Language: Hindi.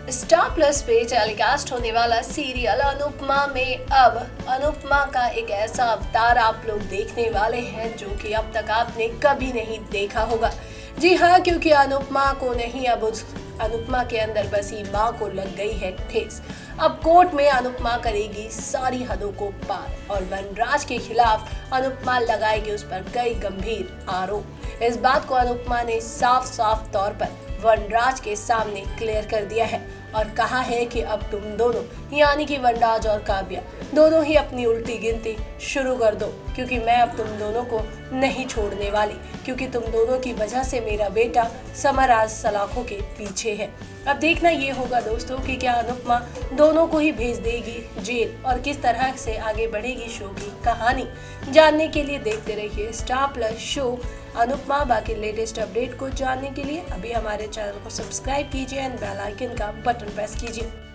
स्टार प्लस पे टेलीकास्ट होने वाला सीरियल अनुपमा में अब अनुपमा का एक ऐसा अवतार आप लोग देखने वाले हैं जो कि अब तक आपने कभी नहीं देखा होगा। जी हाँ, क्योंकि अनुपमा को नहीं, अब उस अनुपमा के अंदर बसी माँ को लग गई है ठेस। अब कोर्ट में अनुपमा करेगी सारी हदों को पार और वनराज के खिलाफ अनुपमा लगाएगी उस पर कई गंभीर आरोप। इस बात को अनुपमा ने साफ साफ तौर पर वनराज के सामने क्लियर कर दिया है और कहा है कि अब तुम दोनों यानी कि वनराज और काव्या दोनों ही अपनी उल्टी गिनती शुरू कर दो, क्योंकि मैं अब तुम दोनों को नहीं छोड़ने वाली, क्योंकि तुम दोनों की वजह से मेरा बेटा समर आज सलाखों के पीछे है। अब देखना ये होगा दोस्तों कि क्या अनुपमा दोनों को ही भेज देगी जेल और किस तरह से आगे बढ़ेगी शो की कहानी। जानने के लिए देखते रहिए स्टार प्लस शो अनुपमा। बाकी लेटेस्ट अपडेट को जानने के लिए अभी हमारे चैनल को सब्सक्राइब कीजिए एंड बेल आइकन का बटन प्रेस कीजिए।